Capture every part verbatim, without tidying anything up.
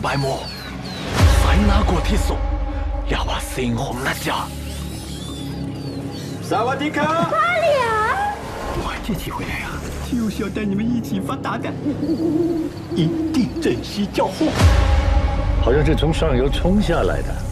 白魔，在那个体数，了把猩红那家。 萨瓦迪卡！ 阿良， 我这次回来啊，就是要带你们一起发达的，一定珍惜交货。 好像是从上游冲下来的。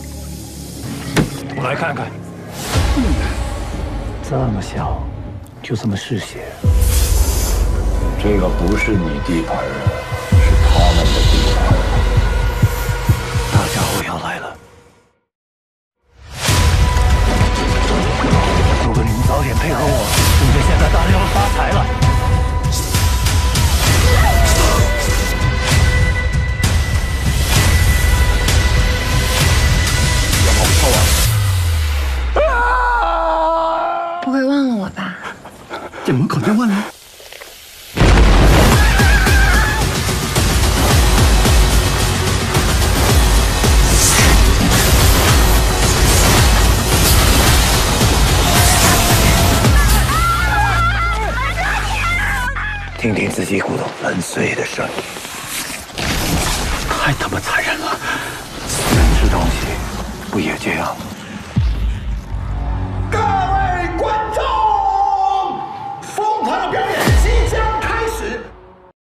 我来看看。 嗯， 这么小，就这么嗜血。这个不是你地盘啊，是他们的地盘。 大家伙要来了。 如果你们早点配合我，你们现在当然要发财了。要好臭啊！ 不会忘了我吧？ 怎么可能忘了？ 听听自己骨头粉碎的声音， 太他妈残忍了！ 人吃东西不也这样吗？